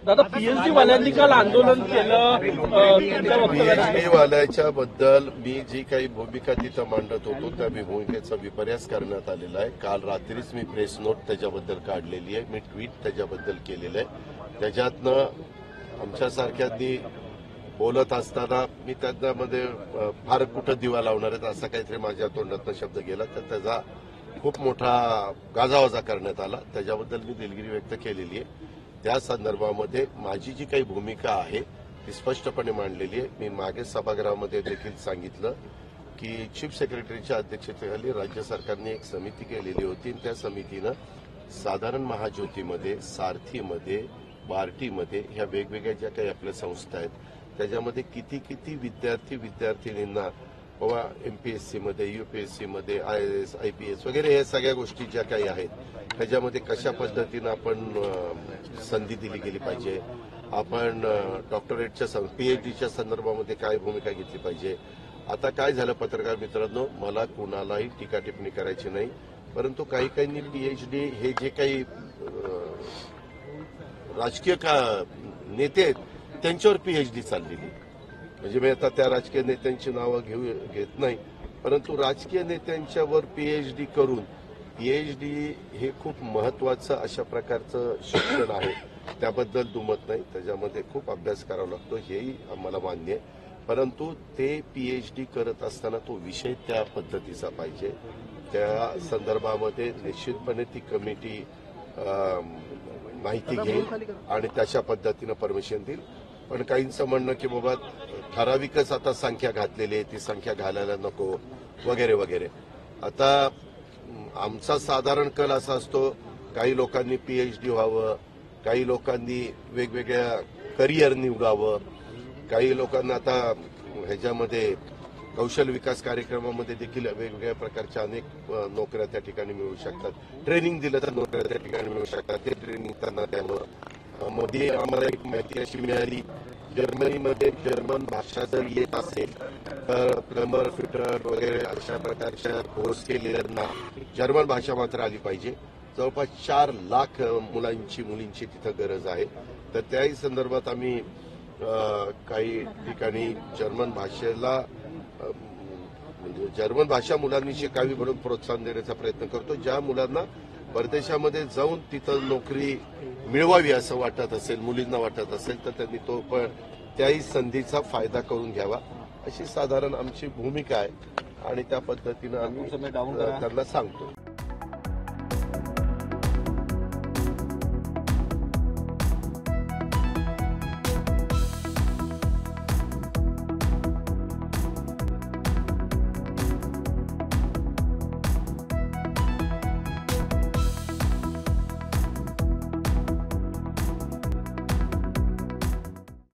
दादा पीएचडी वाल्यांनी काल आंदोलन केलं. पीएचडी वाल्याच्या बद्दल मी जी काही भूमिका तिथं मांडत होतो त्या भूमिकेचा विपर्यास करण्यात आलेला आहे. काल रात्रीच मी प्रेस नोट त्याच्याबद्दल काढलेली आहे, मी ट्विट त्याच्याबद्दल केलेलं आहे. त्याच्यातनं आमच्यासारख्यांनी बोलत असताना मी त्यामध्ये फार कुठं दिवा लावणार आहेत असा काहीतरी माझ्या तोंडातनं शब्द गेला, तर त्याचा खूप मोठा गाजावाजा करण्यात आला. त्याच्याबद्दल मी दिलगिरी व्यक्त केलेली आहे. त्या संदर्भामध्ये माझी जी काही भूमिका आहे ती स्पष्टपणे मांडलेली आहे. मी मागे सभागृहामध्ये देखील सांगितलं की चीफ सेक्रेटरीच्या अध्यक्षतेखाली राज्य सरकारने एक समिती केलेली होती. त्या समितीनं साधारण महाज्योतीमध्ये, सारथीमध्ये, बार्टीमध्ये ह्या वेगवेगळ्या ज्या काही आपल्या संस्था आहेत त्याच्यामध्ये किती विद्यार्थिनींना बाबा एमपीएससीमध्ये, यूपीएससीमध्ये, आयएएस, आयपीएस वगैरे या सगळ्या गोष्टी ज्या काही आहेत त्याच्यामध्ये कशा पद्धतीनं आपण संधी दिली गेली पाहिजे, आपण डॉक्टरेटच्या पीएचडीच्या संदर्भामध्ये काय भूमिका घेतली पाहिजे. आता काय झालं पत्रकार मित्रांनो, मला कुणालाही टीका टिप्पणी करायची नाही, परंतु काही पीएचडी हे जे काही राजकीय नेते आहेत त्यांच्यावर पीएचडी चाललेली. म्हणजे मी आता त्या राजकीय नेत्यांची नावं घेत नाही, परंतु राजकीय नेत्यांच्यावर पीएचडी करून, पीएचडी हे खूप महत्वाचं अशा प्रकारचं शिक्षण आहे, त्याबद्दल दुमत नाही. त्याच्यामध्ये खूप अभ्यास करावा लागतो हेही आम्हाला मान्य आहे. परंतु ते पीएचडी करत असताना तो विषय त्या पद्धतीचा पाहिजे. त्या संदर्भामध्ये निश्चितपणे ती कमिटी माहिती घेईल आणि त्याच्या पद्धतीनं परमिशन देईल. पण काहींचं म्हणणं की बाबा ठराविकच आता संख्या घातलेली आहे, ती संख्या घालायला नको वगैरे वगैरे. आता आमचा साधारण कल असा असतो, काही लोकांनी पीएचडी व्हावं, काही लोकांनी वेगवेगळ्या करिअर निवडावं, काही लोकांना आता ह्याच्यामध्ये कौशल विकास कार्यक्रमामध्ये देखील वेगवेगळ्या प्रकारच्या अनेक नोकऱ्या त्या ठिकाणी मिळू शकतात. ट्रेनिंग दिलं तर नोकऱ्या त्या ठिकाणी मिळू शकतात. ते ट्रेनिंग त्यांना द्यावं. मध्ये आम्हाला एक माहिती अशी मिळाली, जर्मनीमध्ये जर्मन भाषा जर येत असेल तर प्लंबर, फिटर वगैरे अशा प्रकारच्या कोर्स केलेल्यांना जर्मन भाषा मात्र आली पाहिजे. जवळपास 4 लाख मुलींची तिथं गरज आहे. तर त्याही संदर्भात आम्ही काही ठिकाणी जर्मन भाषेला म्हणजे जर्मन भाषा मुलांनी शिकावी म्हणून प्रोत्साहन देण्याचा प्रयत्न करतो. ज्या मुलांना परदेशामध्ये जाऊन तिथं नोकरी मिळवावी असं वाटत असेल, मुलींना वाटत असेल, तर त्यांनी तो पण त्याही संधीचा फायदा करून घ्यावा अशी साधारण आमची भूमिका आहे आणि त्या पद्धतीनं आम्ही त्यांना सांगतो.